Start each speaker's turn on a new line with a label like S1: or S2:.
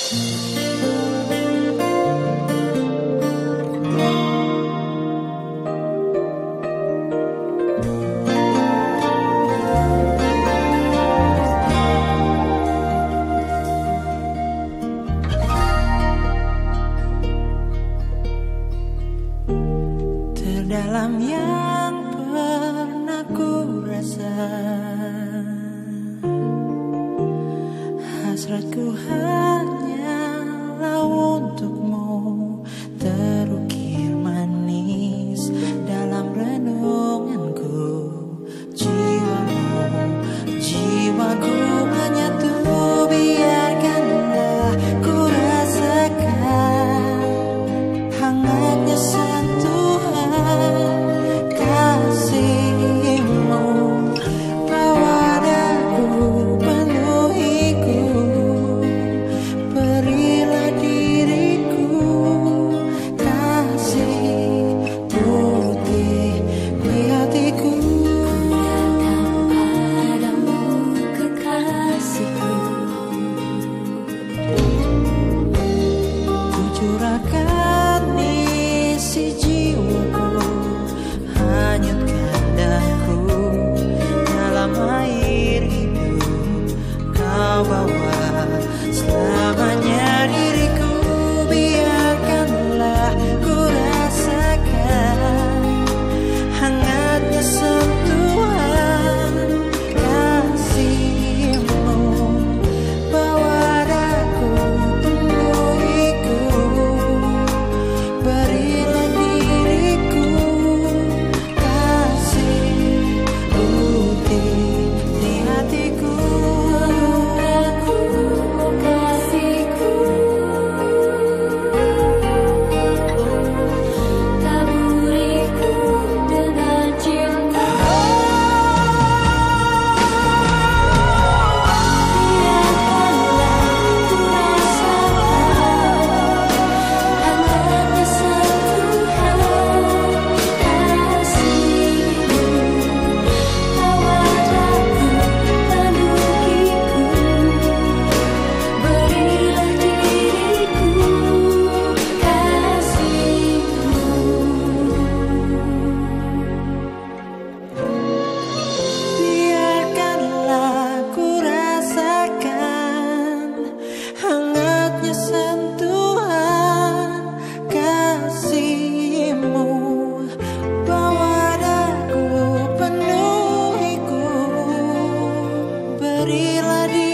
S1: Terdalam yang pernah ku rasa, hasratku hanyalah untukmu, terukir manis dalam renunganku. Jiwamu, jiwaku menyatu, biarkanlah ku rasakan hangatnya sentuhan kasihmu. Bawa daku, penuhiku, berilah diriku kasih putih di hatiku. Ku curahkan isi jiwaku, hanyutkan daku dalam air hidup. Kau bawa selamanya diriku, biarkanlah ku rasakan hangatnya sentuhan kasihmu. Bawa daku, penuhiku, berilah diriku kasih putih di hatiku. Aku kasihku, taburiku dengan cinta. Biarkanlah ku rasakan hangatnya sentuhan kasihmu. Bawa daku, penuhiku, berilah diriku kasihmu. Biarkanlah ku rasakan hangatnya sentuhan kasihmu. Bawa daku, penuhiku, berilah diriku